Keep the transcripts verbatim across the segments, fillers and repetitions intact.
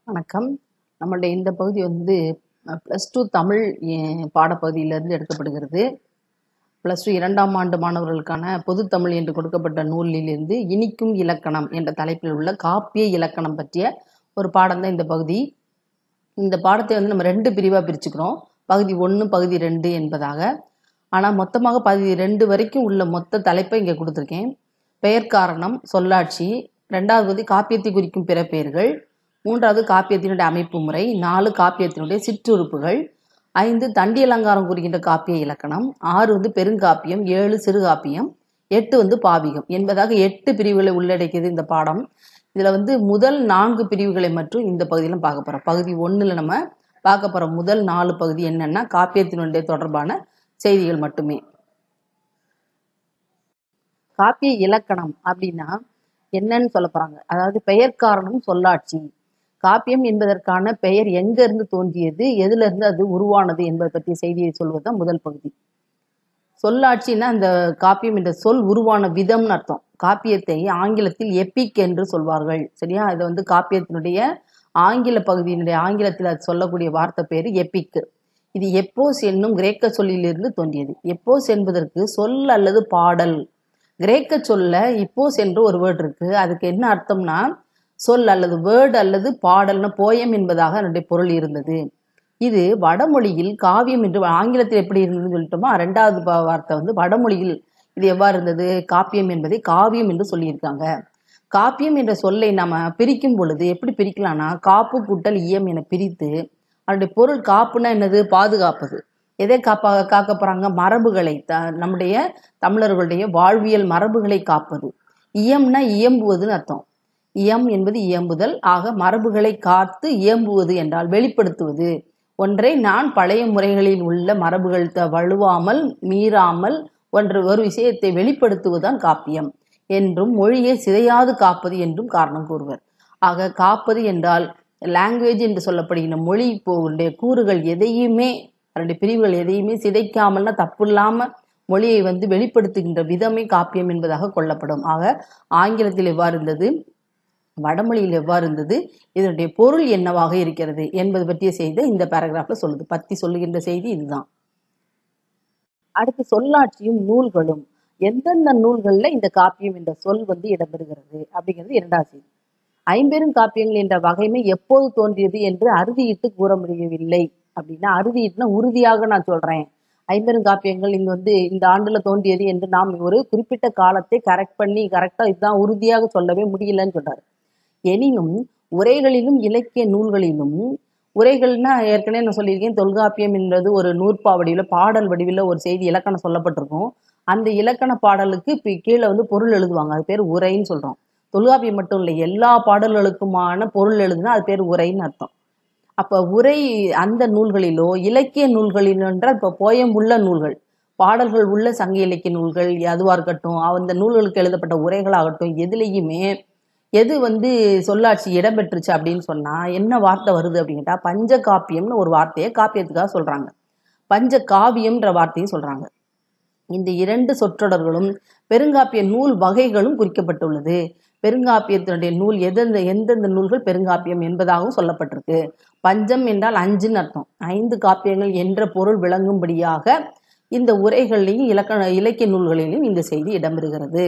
வணக்கம். நம்மளுடைய இந்த பகுதி வந்து அ ப்ளஸ் டூ தமிழ் எ பாடப்பகுதியிலிருந்து எடுக்கப்படுகிறது. ப்ளஸ் டூ இரண்டாம் ஆண்டு மாணவர்களுக்கான பொதுத் தமிழ் என்று கொடுக்கப்பட்ட நூலிலிருந்து இனிக்கும் இலக்கணம் என்ற தலைப்பில் உள்ள காப்பிய இலக்கணம் பற்றிய ஒரு பாடம் தான் இந்த பகுதி. இந்த பாடத்தை வந்து நம்ம ரெண்டு பிரிவா பிரிச்சுக்கிறோம். பகுதி ஒன்று, பகுதி ரெண்டு என்பதாக. ஆனா மொத்தமாக பகுதி ரெண்டு வரைக்கும் உள்ள மொத்த தலைப்பை இங்க கொடுத்துருக்கேன். பெயர் காரணம், சொல்லாட்சி, ரெண்டாவது வந்து காப்பியத்தை குறிக்கும் பிற பெயர்கள், மூன்றாவது காப்பியத்தினுடைய அமைப்பு முறை, நாலு காப்பியத்தினுடைய சிற்றுறுப்புகள், ஐந்து தண்டி அலங்காரம் குறிக்கின்ற காப்பிய இலக்கணம், ஆறு வந்து பெருங்காப்பியம், ஏழு சிறுகாப்பியம், எட்டு வந்து பாவிகம் என்பதாக எட்டு பிரிவுகளை உள்ளடக்கியது இந்த பாடம். இதுல வந்து முதல் நான்கு பிரிவுகளை மட்டும் இந்த பகுதியில பார்க்க போறோம். பகுதி ஒண்ணுல நம்ம பார்க்க போற முதல் நாலு பகுதி என்னன்னா காப்பியத்தினுடைய தொடர்பான செய்திகள் மட்டுமே. காப்பிய இலக்கணம் அப்படின்னா என்னன்னு சொல்ல போறாங்க. அதாவது பெயர் காரணம், சொல்லாட்சி. காப்பியம் என்பதற்கான பெயர் எங்க இருந்து தோன்றியது, எதுல இருந்து அது உருவானது என்பதை பற்றிய செய்தியை சொல்வதுதான் முதல் பகுதி. சொல்லாட்சின்னா அந்த காப்பியம் என்ற சொல் உருவான விதம்னு அர்த்தம். காப்பியத்தை ஆங்கிலத்தில் எபிக் என்று சொல்வார்கள். சரியா? இதை வந்து காப்பியத்தினுடைய ஆங்கில பகுதியினுடைய ஆங்கிலத்தில் அது சொல்லக்கூடிய வார்த்தை பேரு எபிக். இது எப்போஸ் என்னும் கிரேக்க சொல்லிலிருந்து தோன்றியது. எப்போஸ் என்பதற்கு சொல் அல்லது பாடல். கிரேக்க சொல்ல இப்போஸ் என்று ஒரு வேர்டு இருக்கு. அதுக்கு என்ன அர்த்தம்னா சொல் அல்லது வேர்டு அல்லது பாடல்னு போயம் என்பதாக அதனுடைய பொருள் இருந்தது. இது வடமொழியில் காவியம் என்று ஆங்கிலத்தில் எப்படி இருந்ததுன்னு சொல்லிட்டோமா, ரெண்டாவது வார்த்தை வந்து வடமொழியில் இது எவ்வாறு இருந்தது, காப்பியம் என்பதை காவியம் என்று சொல்லியிருக்காங்க. காப்பியம் என்ற சொல்லை நம்ம பிரிக்கும் பொழுது எப்படி பிரிக்கலாம்னா காப்பு கூட்டல் இயம் என பிரித்து அதனுடைய பொருள் காப்புனா என்னது, பாதுகாப்பது. எதை காப்பாக காக்க போறாங்க, மரபுகளை, த நம்முடைய தமிழர்களுடைய வாழ்வியல் மரபுகளை காப்பது. இயம்னா இயம்புவதுன்னு அர்த்தம். இயம் என்பது இயம்புதல். ஆக மரபுகளை காத்து இயம்புவது என்றால் வெளிப்படுத்துவது. ஒன்றை நான் பழைய முறைகளில் உள்ள மரபுகள் வலுவாமல் மீறாமல் ஒன்று ஒரு விஷயத்தை வெளிப்படுத்துவதுதான் காப்பியம் என்றும் மொழியை சிதையாது காப்பது என்றும் காரணம் கூறுவர். ஆக காப்பது என்றால் லாங்குவேஜ் என்று சொல்லப்படுகின்ற மொழி போடைய கூறுகள் எதையுமே அதனுடைய பிரிவுகள் எதையுமே சிதைக்காமல்னா தப்பு இல்லாம மொழியை வந்து வெளிப்படுத்துகின்ற விதமே காப்பியம் என்பதாக கொள்ளப்படும். ஆக ஆங்கிலத்தில் எவ்வாறு இருந்தது, வடமொழியில் எவ்வாறு இருந்தது, இதனுடைய பொருள் என்னவாக இருக்கிறது என்பது பற்றிய செய்தி இந்த பேராகிராஃப்ல சொல்லுது. பத்தி சொல்லுகின்ற செய்தி இதுதான். அடுத்து சொல்லாட்சியும் நூல்களும். எந்தெந்த நூல்கள்ல இந்த காப்பியம் என்ற சொல் வந்து இடம்பெறுகிறது அப்படிங்கிறது இரண்டாவது செய்தி. ஐம்பெரும் காப்பியங்கள் என்ற வகைமை எப்போது தோன்றியது என்று அறுதியிட்டு கூற முடியவில்லை. அப்படின்னா அறுதியிட்டுனா உறுதியாக நான் சொல்றேன், ஐம்பெரும் காப்பியங்கள் இங்க வந்து இந்த ஆண்டுல தோன்றியது என்று நாம் ஒரு குறிப்பிட்ட காலத்தை கரெக்ட் பண்ணி கரெக்டா இதுதான் உறுதியாக சொல்லவே முடியலன்னு சொல்றாரு. எனினும் உரைகளிலும் இலக்கிய நூல்களிலும், உரைகள்னா ஏற்கனவே நான் சொல்லியிருக்கேன், தொல்காப்பியம் என்பது ஒரு நூற்பா வடிவில் பாடல் வடிவில் ஒரு செய்தி இலக்கணம் சொல்லப்பட்டிருக்கும். அந்த இலக்கண பாடலுக்கு கீழே வந்து பொருள் எழுதுவாங்க, அது பேர் உரைன்னு சொல்றோம். தொல்காப்பியம் மட்டும் இல்லை, எல்லா பாடல்களுக்குமான பொருள் எழுதுனா அது பேர் உரைன்னு அர்த்தம். அப்ப உரை அந்த நூல்களிலோ இலக்கிய நூல்களில் என்றால் இப்ப போயம் உள்ள நூல்கள், பாடல்கள் உள்ள சங்க இலக்கிய நூல்கள் அதுவா இருக்கட்டும், அந்த நூல்களுக்கு எழுதப்பட்ட உரைகளாகட்டும், எதுலையுமே எது வந்து சொல்லாட்சி இடம்பெற்றுச்சு அப்படின்னு சொன்னா என்ன வார்த்தை வருது அப்படின்ட்டா பஞ்ச காப்பியம்னு ஒரு வார்த்தையை காப்பியத்துக்காக சொல்றாங்க, பஞ்ச காவியம்ன்ற வார்த்தையும் சொல்றாங்க. இந்த இரண்டு சொற்றொடர்களும் பெருங்காப்பிய நூல் வகைகளும் குறிக்கப்பட்டுள்ளது. பெருங்காப்பியத்தினுடைய நூல் எந்தெந்த எந்தெந்த நூல்கள் பெருங்காப்பியம் என்பதாகவும் சொல்லப்பட்டிருக்கு. பஞ்சம் என்றால் அஞ்சுன்னு அர்த்தம். ஐந்து காப்பியங்கள் என்ற பொருள் விளங்கும்படியாக இந்த உரைகளிலையும் இலக்கண இலக்கிய நூல்களிலும் இந்த செய்தி இடம்பெறுகிறது.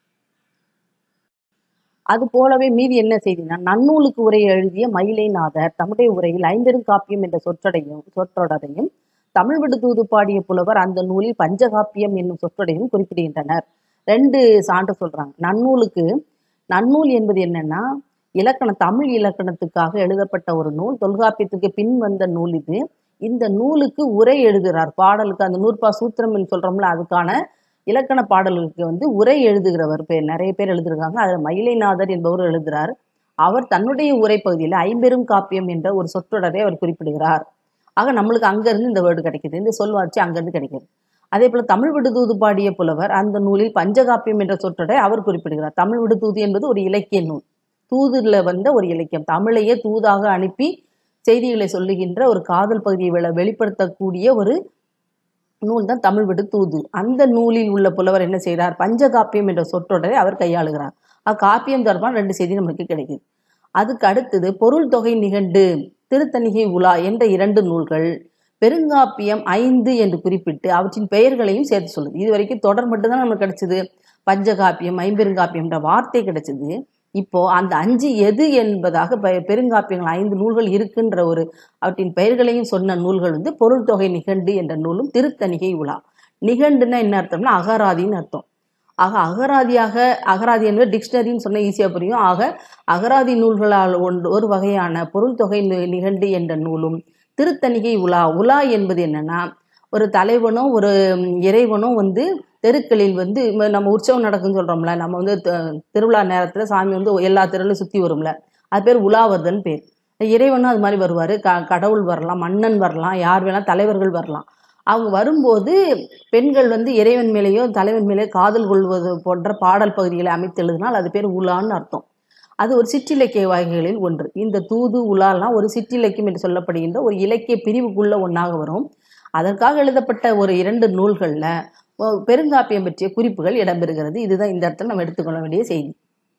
அது போலவே மீதி என்ன செய்தினா, நன்னூலுக்கு உரை எழுதிய மயிலைநாதர் தம்முடைய உரையில் ஐம்பெரும் காப்பியம் என்ற சொற்றொடையும் சொற்றொடரையும் தமிழ் விடு தூது பாடிய புலவர் அந்த நூலில் பஞ்சகாப்பியம் என்னும் சொற்றொடையும் குறிப்பிடுகின்றனர். ரெண்டு சான்று சொல்றாங்க. நன்னூலுக்கு, நன்னூல் என்பது என்னன்னா இலக்கண தமிழ் இலக்கணத்துக்காக எழுதப்பட்ட ஒரு நூல், தொல்காப்பியத்துக்கு பின் வந்த நூல் இது. இந்த நூலுக்கு உரை எழுதுகிறார், பாடலுக்கு அந்த நூற்பா சூத்திரம் சொல்றோம்ல அதுக்கான இலக்கண பாடல்களுக்கு வந்து உரை எழுதுகிறவர் பேர் நிறைய பேர் எழுதிருக்காங்க. அதுல மயிலைநாதர் என்பவர் எழுதுகிறார். அவர் தன்னுடைய உரை பகுதியில் ஐம்பெரும் காப்பியம் என்ற ஒரு சொற்றொடரை அவர் குறிப்பிடுகிறார். ஆக நம்மளுக்கு அங்க இருந்து இந்த வேர்டு கிடைக்குது, இந்த சொல்வாட்சி அங்கிருந்து கிடைக்குது. அதே போல தமிழ் விடுதூது பாடிய புலவர் அந்த நூலில் பஞ்சகாப்பியம் என்ற சொற்றொடரை அவர் குறிப்பிடுகிறார். தமிழ் விடுதூது என்பது ஒரு இலக்கிய நூல், தூதுல வந்த ஒரு இலக்கியம், தமிழையே தூதாக அனுப்பி செய்திகளை சொல்லுகின்ற ஒரு காதல் பகுதியை வெளிப்படுத்தக்கூடிய ஒரு நூல் தான் தமிழ் விடு தூது. அந்த நூலில் உள்ள புலவர் என்ன செய்கிறார், பஞ்சகாப்பியம் என்ற சொற்றொடரை அவர் கையாளுகிறார். காப்பியம் தொடர்பான ரெண்டு செய்தி நம்மளுக்கு கிடைக்குது. அதுக்கு அடுத்தது பொருள் தொகை நிகண்டு, திருத்தணிகை உலா என்ற இரண்டு நூல்கள், பெருங்காப்பியம் ஐந்து என்று குறிப்பிட்டு அவற்றின் பெயர்களையும் சேர்த்து சொல்லுது. இது வரைக்கும் தொடர் மட்டும்தான் நமக்கு கிடைச்சது. பஞ்சகாப்பியம், ஐம்பெருங்காப்பியம் என்ற வார்த்தை கிடைச்சது. இப்போ அந்த அஞ்சு எது என்பதாக பெருங்காப்பியங்கள் ஐந்து நூல்கள் இருக்குன்ற ஒரு அவற்றின் பெயர்களையும் சொன்ன நூல்கள் வந்து பொருள் தொகை நிகண்டு என்ற நூலும் திருத்தணிகை உலா. நிகண்டுன்னா என்ன அர்த்தம்னா அகராதின்னு அர்த்தம். ஆக அகராதியாக, அகராதி என்பது டிக்ஷனரின்னு சொன்ன ஈஸியா புரியும். ஆக அகராதி நூல்களால் ஒன்று ஒரு வகையான பொருள் தொகை நிகண்டு என்ற நூலும் திருத்தணிகை உலா. உலா என்பது என்னன்னா, ஒரு தலைவனோ ஒரு இறைவனோ வந்து தெருக்களில் வந்து நம்ம உற்சவம் நடக்குன்னு சொல்றோம்ல, நம்ம வந்து திருவிழா நேரத்துல சாமி வந்து எல்லா தெருவிலும் சுத்தி வரும்ல, அது பேர் உலாவர்தன் பேர். இறைவனும் அது மாதிரி வருவாரு. க கடவுள் வரலாம், மன்னன் வரலாம், யார் வேணா தலைவர்கள் வரலாம். அவங்க வரும்போது பெண்கள் வந்து இறைவன் மேலேயோ தலைவன் மேலேயோ காதல் கொள்வது போன்ற பாடல் பகுதிகளை அமைத்து எழுதினால் அது பேர் உலான்னு அர்த்தம். அது ஒரு சிற்றிலக்கிய வகைகளில் ஒன்று. இந்த தூது உலாலாம் ஒரு சிற்றிலக்கியம் என்று சொல்லப்படுகின்ற ஒரு இலக்கிய பிரிவுக்குள்ள ஒன்றாக வரும். அதற்காக எழுதப்பட்ட ஒரு இரண்டு நூல்கள்ல பெருங்காப்பியம் பற்றிய குறிப்புகள் இடம்பெறுகிறது. இதுதான் இந்த இடத்துல நம்ம எடுத்துக்கொள்ள வேண்டிய செய்தி.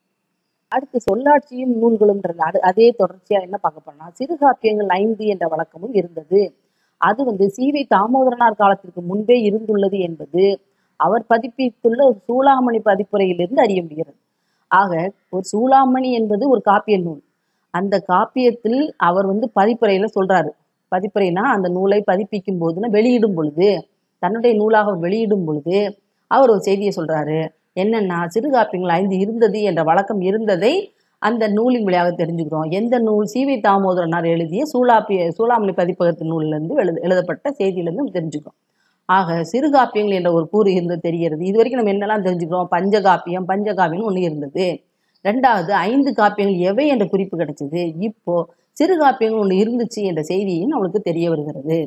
அடுத்து சொல்லாட்சியும் நூல்களும் அதே தொடர்ச்சியா என்ன பார்க்க போனா, சிறுகாப்பியங்கள் ஐந்து என்ற வழக்கமும் இருந்தது. அது வந்து சீவை தாமோதரனார் காலத்திற்கு முன்பே இருந்துள்ளது என்பது அவர் பதிப்பித்துள்ள சூளாமணி பதிப்புரையிலிருந்து அறிய முடிகிறது. ஆக ஒரு சூளாமணி என்பது ஒரு காப்பிய நூல். அந்த காப்பியத்தில் அவர் வந்து பதிப்புரையில சொல்றாரு. பதிப்புரைனா அந்த நூலை பதிப்பிக்கும் போதுன்னா வெளியிடும் பொழுது, தன்னுடைய நூலாக வெளியிடும் பொழுது அவர் ஒரு செய்தியை சொல்றாரு. என்னன்னா, சிறுகாப்பியங்கள் ஐந்து இருந்தது என்ற வழக்கம் இருந்ததை அந்த நூலின் வழியாக தெரிஞ்சுக்கிறோம். எந்த நூல்? சீவை தாமோதரனார் எழுதிய சூளாப்பிய சூளாமணி பதிப்பகத்து நூலிலிருந்து எழுத எழுதப்பட்ட செய்தியிலிருந்து தெரிஞ்சுக்கிறோம். ஆக சிறுகாப்பியங்கள் என்ற ஒரு கூறு இருந்து தெரிகிறது. இது வரைக்கும் நம்ம என்னெல்லாம் தெரிஞ்சுக்கிறோம்? பஞ்சகாப்பியம், பஞ்சகாவியம் ஒண்ணு இருந்தது. ரெண்டாவது ஐந்து காப்பியங்கள் எவை என்ற குறிப்பு கிடைச்சது. இப்போ சிறுகாப்பியங்கள் ஒண்ணு இருந்துச்சு என்ற செய்தியும் நம்மளுக்கு தெரிய வருகிறது.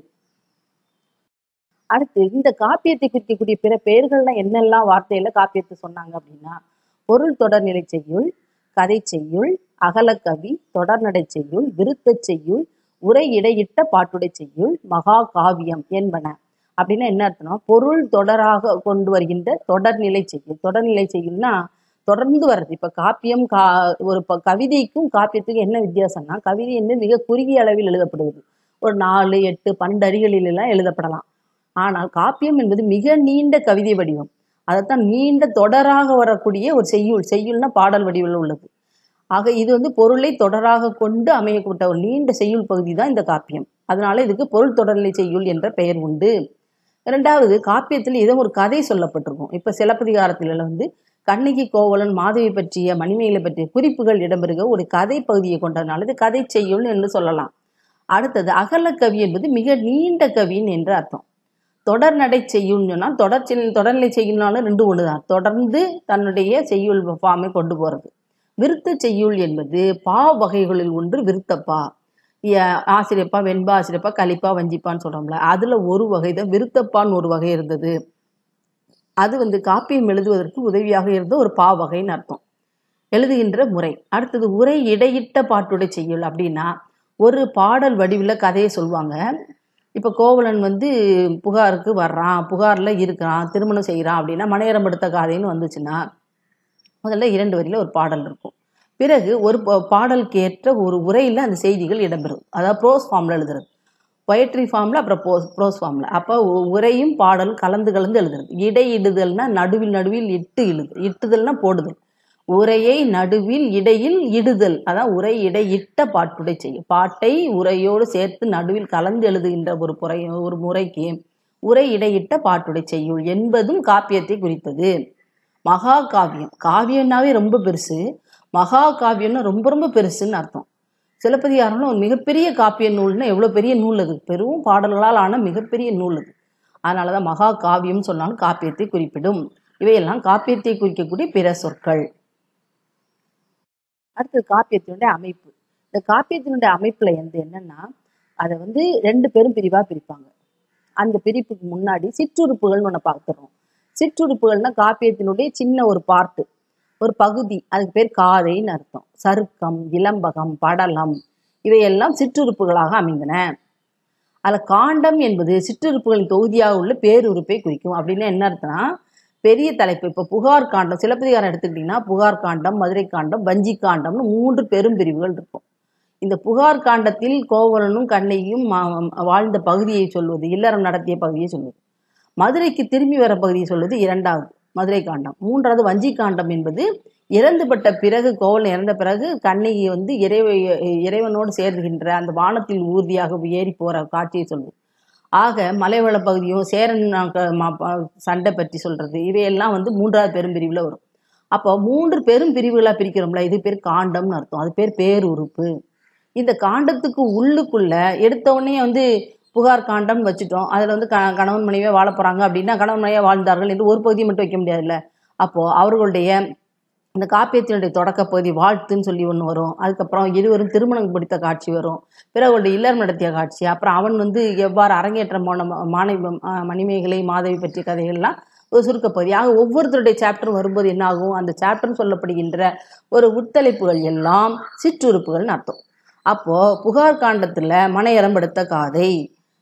அடுத்து இந்த காப்பியத்தை குறிக்கக்கூடிய பிற பெயர்கள்லாம் என்னெல்லாம் வார்த்தையில காப்பியத்தை சொன்னாங்க அப்படின்னா, பொருள் தொடர்நிலை செய்யுள், கதை செய்யுள், அகலக்கவி, தொடர்நடை செய்யுள், விருத்த செய்யுள், உரை இடையிட்ட பாட்டுடை செய்யுள், மகா காவியம் என்பன. அப்படின்னா என்ன அர்த்தம்னா, பொருள் தொடராக கொண்டு வருகின்ற தொடர்நிலை செய்யுள். தொடர்நிலை செய்யுள்னா தொடர்ந்து வர்றது. இப்ப காப்பியம் கா ஒரு கவிதைக்கும் காப்பியத்துக்கும் என்ன வித்தியாசம்னா, கவிதை என்பது மிக குறுகிய அளவில் எழுதப்படுவது. ஒரு நாலு எட்டு பன்னெண்டு அடிகளில் எல்லாம் எழுதப்படலாம். ஆனால் காப்பியம் என்பது மிக நீண்ட கவிதை வடிவம். அதைத்தான் நீண்ட தொடராக வரக்கூடிய ஒரு செய்யுள். செய்யுள்னா பாடல் வடிவில் உள்ளது. ஆக இது வந்து பொருளை தொடராக கொண்டு அமையப்பட்ட ஒரு நீண்ட செய்யுள் பகுதி தான் இந்த காப்பியம். அதனால இதுக்கு பொருள் தொடர்நிலை செய்யுள் என்ற பெயர் உண்டு. இரண்டாவது, காப்பியத்தில் ஏதோ ஒரு கதை சொல்லப்பட்டிருக்கும். இப்ப சிலப்பதிகாரத்தில வந்து கண்ணகி, கோவலன், மாதவி பற்றிய, மணிமேகலை பற்றிய குறிப்புகள் இடம்பெறுக ஒரு கதை பகுதியை கொண்டதுனால இது கதை செய்யுள் என்று சொல்லலாம். அடுத்தது அகலக்கவி என்பது மிக நீண்ட கவின் என்று அர்த்தம். தொடர்நடை செய்யுள்னா தொடர் தொடர்நிலை செய்யுள்னாலும் ரெண்டு ஒண்ணுதான். தொடர்ந்து தன்னுடைய செய்யுள் ஃபார்மை கொண்டு போறது. விருத்த செய்யுள் என்பது பா வகைகளில் ஒன்று விருத்தப்பா. ஆசிரியப்பா, வெண்பா, ஆசிரியப்பா, கலிப்பா, வஞ்சிப்பான்னு சொல்றோம்ல, அதுல ஒரு வகை தான் விருத்தப்பான்னு ஒரு வகை இருந்தது. அது வந்து காப்பியம் எழுதுவதற்கு உதவியாக இருந்த ஒரு பா வகைன்னு அர்த்தம். எழுதுகின்ற முறை. அடுத்தது உரை இடையிட்ட பாட்டுடை செய்யுள் அப்படின்னா ஒரு பாடல் வடிவில் கதையை சொல்லுவாங்க. இப்ப கோவலன் வந்து புகாருக்கு வர்றான், புகார்ல இருக்கிறான், திருமணம் செய்யறான் அப்படின்னா மனையரம் எடுத்த காதைன்னு வந்துச்சுன்னா முதல்ல இரண்டு வரியில ஒரு பாடல் இருக்கும். பிறகு ஒரு பாடலுக்கு ஏற்ற ஒரு உரையில அந்த செய்திகள் இடம்பெறும். அதாவது ப்ரோஸ் ஃபார்ம்ல எழுதுறது, பொயட்ரி ஃபார்ம்ல, அப்புறம் ப்ரோஸ் ஃபார்ம்ல. அப்ப உரையும் பாடலும் கலந்து கலந்து எழுதுறது. இடையிடுதல்னா நடுவில் நடுவில் இட்டு இழுது, இட்டுதல்னா போடுதல். உரையை நடுவில் இடையில் இடுதல், அதான் உரை இடை இட்ட பாட்டுடை செய்யும். பாட்டை உரையோடு சேர்த்து நடுவில் கலந்து எழுதுகின்ற ஒரு புறை ஒரு முறைக்கு உரை இடையிட்ட பாட்டுடை செய்யுள் என்பதும் காப்பியத்தை குறித்தது. மகா காவியம், காவியம்னாவே ரொம்ப பெருசு, மகா காவியம்னா ரொம்ப ரொம்ப பெருசுன்னு அர்த்தம். சிலப்பதிகாரம்னா ஒரு மிகப்பெரிய காப்பிய நூல்னா எவ்வளவு பெரிய நூல் அது, பெரும் பாடல்களால் ஆன மிகப்பெரிய நூல் அது. அதனாலதான் மகா காவியம் சொன்னாலும் காப்பியத்தை குறிப்பிடும். இவையெல்லாம் காப்பியத்தை குறிக்கக்கூடிய பிற சொற்கள். அடுத்தது காப்பியத்தினுடைய அமைப்பு. இந்த காப்பியத்தினுடைய அமைப்புல வந்து என்னன்னா, அதை வந்து ரெண்டு பேரும் பிரிவா பிரிப்பாங்க. அந்த பிரிப்புக்கு முன்னாடி சிற்றுறுப்புகள்னு ஒண்ணு பார்த்துறோம். சிற்றுறுப்புகள்னா காப்பியத்தினுடைய சின்ன ஒரு பார்ட்டு, ஒரு பகுதி. அதுக்கு பேர் காதைன்னு அர்த்தம். சருக்கம், இலம்பகம், படலம் இவையெல்லாம் சிற்றுறுப்புகளாக அமைந்தன. அதுல காண்டம் என்பது சிற்றுறுப்புகளின் தொகுதியாக உள்ள பேருறுப்பை குறிக்கும். அப்படின்னு என்ன அர்த்தம்னா, பெரிய தலைப்பு. இப்போ புகார் காண்டம், சிலப்பதிகாரம் எடுத்துக்கிட்டிங்கன்னா புகார் காண்டம், மதுரை காண்டம், வஞ்சி காண்டம்னு மூன்று பெரும் பிரிவுகள் இருக்கும். இந்த புகார் காண்டத்தில் கோவலனும் கண்ணகியும் வாழ்ந்த பகுதியை சொல்வது, இல்லறம் நடத்திய பகுதியை சொல்வது. மதுரைக்கு திரும்பி வர பகுதியை சொல்வது இரண்டாவது மதுரை காண்டம். மூன்றாவது வஞ்சி காண்டம் என்பது இறந்துபட்ட பிறகு, கோவலன் இறந்த பிறகு கண்ணகி வந்து இறைவ இறைவனோடு சேர்கின்ற அந்த வானத்தில் ஊர்தியாக ஏறி போற காட்சியை சொல்வது. ஆக மலைவள பகுதியும் சேரன் சண்டை பற்றி சொல்றது, இவையெல்லாம் வந்து மூன்றாவது பெரும் பிரிவுல வரும். அப்போ மூன்று பெரும் பிரிவுகளா பிரிக்கிறோம்ல, இது பேர் காண்டம்னு அர்த்தம். அது பேர் பேருறுப்பு. இந்த காண்டத்துக்கு உள்ளுக்குள்ள எடுத்தவொடனே வந்து புகார் காண்டம் வச்சுட்டோம், அதுல வந்து க கணவன் மனைவியா வாழ போறாங்க அப்படின்னா கணவன் மனைவியா வாழ்ந்தார்கள் என்று ஒரு பகுதியை மட்டும் வைக்க முடியாதுல்ல. அப்போ அவர்களுடைய இந்த காப்பியத்தினுடைய தொடக்க பகுதி வாழ்த்துன்னு சொல்லி ஒன்று வரும். அதுக்கப்புறம் இருவரும் திருமணம் பிடித்த காட்சி வரும். பிறகு அவருடைய இல்லறம் நடத்திய காட்சி, அப்புறம் அவன் வந்து எவ்வாறு அரங்கேற்றம் போன மாணவி மணிமேகலை மாதவி பற்றிய கதைகள்லாம் ஒரு சுருக்க பகுதி. ஆக ஒவ்வொருத்தருடைய சாப்டரும் வரும்போது என்ன ஆகும், அந்த சாப்டர்னு சொல்லப்படுகின்ற ஒரு உட்தலைப்புகள் எல்லாம் சிற்றுறுப்புகள்னு அர்த்தம். அப்போ புகார் காண்டத்துல மனையரம்பெடுத்த காதை,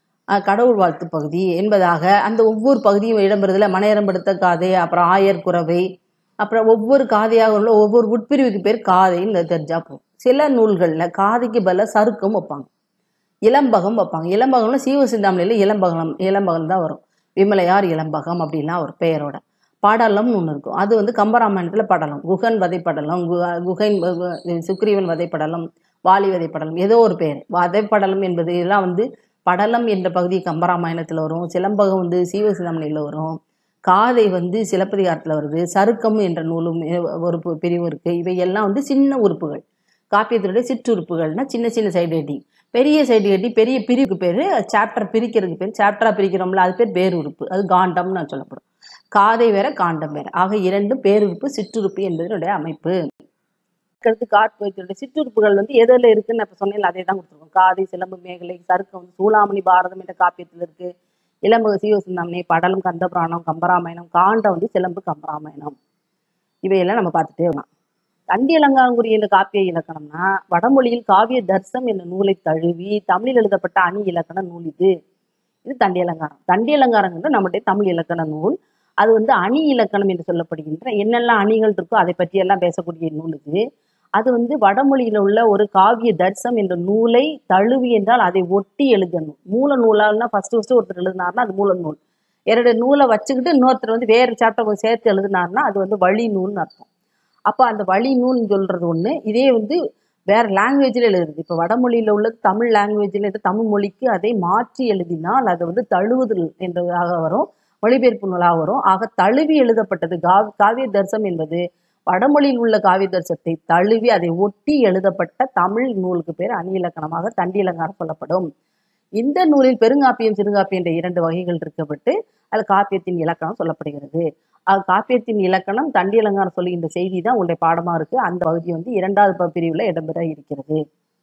கடவுள் வாழ்த்து பகுதி என்பதாக அந்த ஒவ்வொரு பகுதியும் இடம்பெறுதுல. மனையரம்பெடுத்த காதை, அப்புறம் ஆயர் குறவை, அப்புறம் ஒவ்வொரு காதையாக உள்ள ஒவ்வொரு உட்பிரிவுக்கு பேர் காதைன்னு தெரிஞ்சா போகும். சில நூல்கள்ல காதைக்கு பதில சருக்கம் வைப்பாங்க, இளம்பகம் வைப்பாங்க. இளம்பகம்னா சீவ சிந்தாமணியில இளம்பகம் இளம்பகம் தான் வரும். விமலையார் இளம்பகம் அப்படின்லாம் ஒரு பெயரோட. படலம்னு ஒன்று இருக்கும், அது வந்து கம்பராமாயணத்துல படலம், குகன் வதைப்படலம், குகைன் சுக்ரீவன் வதைப்படலம், வாலி வதைப்படலம், ஏதோ ஒரு பெயர். வதைப்படலம் என்பது இதெல்லாம் வந்து படலம் என்ற பகுதி கம்பராமாயணத்துல வரும், சிலம்பகம் வந்து சீவ சிந்தாமணியில வரும், காதை வந்து சிலப்பதிகாரத்துல வருது, சருக்கம் என்ற நூலும் ஒரு பிரிவு இருக்கு. இவையெல்லாம் வந்து சின்ன உறுப்புகள், காப்பியத்தினுடைய சிற்றுறுப்புகள்னா சின்ன சின்ன சைடு ஹெட்டிங். பெரிய சைடு ஹெட்டிங் பெரிய பிரிவுக்கு பேரு, சாப்டர் பிரிக்கிறதுக்கு பேர், சாப்டரா பிரிக்கிறோம்ல அது பேர் பேருறுப்பு, அது காண்டம்னு சொல்லப்படும். காதை வேற காண்டம் வேற. ஆக இரண்டும் பேருறுப்பு சிற்றுறுப்பு என்பதனுடைய அமைப்பு. அடுத்து காப்பியத்தினுடைய சிற்றுறுப்புகள் வந்து எதில் இருக்குன்னு இப்ப சொன்னேன், அதே தான் கொடுத்துருக்கோம். காதை, சிலம்பு, மேகலை, சருக்கம் வந்து சூளாமணி பாரதம் என்ற காப்பியத்தில் இருக்கு. இளம்பக சீவசிந்தாமணி, படலம் கந்தபுராணம், கம்பராமாயணம், காண்டம் வந்து சிலம்பு கம்பராமாயணம். இவையெல்லாம் நம்ம பார்த்துட்டே வரலாம். தண்டி அலங்காரங்குரிய இந்த காப்பிய இலக்கணம்னா வடமொழியில் காவிய தர்சம் என்ற நூலை தழுவி தமிழில் எழுதப்பட்ட அணி இலக்கண நூல் இது. இது தண்டி அலங்காரம். தண்டி அலங்காரங்கிறது நம்முடைய தமிழ் இலக்கண நூல். அது வந்து அணி இலக்கணம் என்று சொல்லப்படுகின்ற என்னெல்லாம் அணிகள் இருக்கோ அதை பற்றி எல்லாம் பேசக்கூடிய நூல் இது. அது வந்து வடமொழியில உள்ள ஒரு காவிய தர்சம் என்ற நூலை தழுவி என்றால் அதை ஒட்டி எழுதணும். மூல நூலால்னா ஃபர்ஸ்ட் ஃபர்ஸ்ட் ஒருத்தர் எழுதினார்னா அது மூல நூல். என்னுடைய நூலை வச்சுக்கிட்டு இன்னொருத்தர் வந்து வேறு சாப்டர் சேர்த்து எழுதினார்னா அது வந்து வழி நூல்னு அர்த்தம். அப்போ அந்த வழி நூல்னு சொல்றது ஒண்ணு, இதே வந்து வேற லாங்குவேஜ்ல எழுதுறது. இப்போ வடமொழியில உள்ள தமிழ் லாங்குவேஜ்ல தமிழ் மொழிக்கு அதை மாற்றி எழுதினால் அது வந்து தழுவுதல் என்றதாக வரும், மொழிபெயர்ப்பு நூலாக வரும். ஆக தழுவி எழுதப்பட்டது காவிய தர்சம் என்பது வடமொழியில் உள்ள காவிய தர்சத்தை தழுவி அதை ஒட்டி எழுதப்பட்ட தமிழ் நூலுக்கு பேர் அணி இலக்கணமாக தண்டி இலங்காரம் சொல்லப்படும். இந்த நூலில் பெருங்காப்பியம் சிறுகாப்பியம் என்ற இரண்டு வகைகள் இருக்கப்பட்டு அது காப்பியத்தின் இலக்கணம் சொல்லப்படுகிறது. அது காப்பியத்தின் இலக்கணம் தண்டி இலங்காரம் சொல்லுகின்ற செய்தி தான் உங்களுடைய பாடமா இருக்கு. அந்த பகுதி வந்து இரண்டாவது பிரிவுல இடம்பெற இருக்கிறது.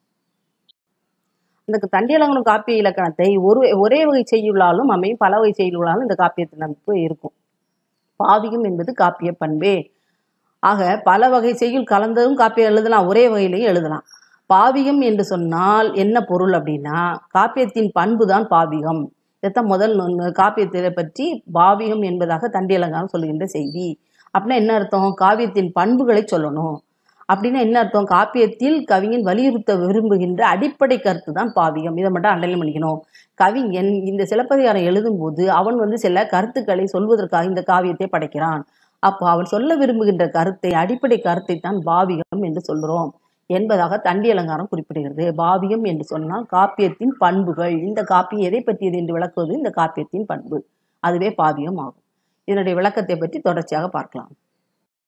இந்த தண்டி இலக்கணம் காப்பிய இலக்கணத்தை ஒரு ஒரே வகை செய்யுளாலும் அமையும், பல வகை செய்யுளாலும் இந்த காப்பியத்தின் அமைப்பு இருக்கும். பாவியம் என்பது காப்பிய பண்பே. ஆக பல வகை செய்யுள் கலந்ததும் காப்பியம் எழுதலாம், ஒரே வகையிலையும் எழுதலாம். பாவிகம் என்று சொன்னால் என்ன பொருள் அப்படின்னா காப்பியத்தின் பண்பு தான் பாவிகம். இதைத்தான் முதல் காப்பியத்தை பற்றி பாவிகம் என்பதாக தண்டி இலங்காரம் சொல்லுகின்ற செய்தி. அப்படின்னா என்ன அர்த்தம், காவியத்தின் பண்புகளை சொல்லணும் அப்படின்னா என்ன அர்த்தம், காப்பியத்தில் கவிஞன் வலியுறுத்த விரும்புகின்ற அடிப்படை கருத்து தான் பாவிகம். இதை மட்டும் அண்டர்லைன் பண்ணிக்கணும். கவிஞன் இந்த சிலப்பதிகாரம் எழுதும் போது அவன் வந்து சில கருத்துக்களை சொல்வதற்காக இந்த காவியத்தை படைக்கிறான். அப்போ அவன் சொல்ல விரும்புகின்ற கருத்தை, அடிப்படை கருத்தை தான் பாவிகம் என்று சொல்கிறோம் என்பதாக தண்டி அலங்காரம் குறிப்பிடுகிறது. பாவியம் என்று சொன்னால் காப்பியத்தின் பண்புகள், இந்த காப்பியம் எதை பற்றியது என்று விளக்குவது இந்த காப்பியத்தின் பண்பு, அதுவே பாவியம் ஆகும். இதனுடைய விளக்கத்தை பற்றி தொடர்ச்சியாக பார்க்கலாம்.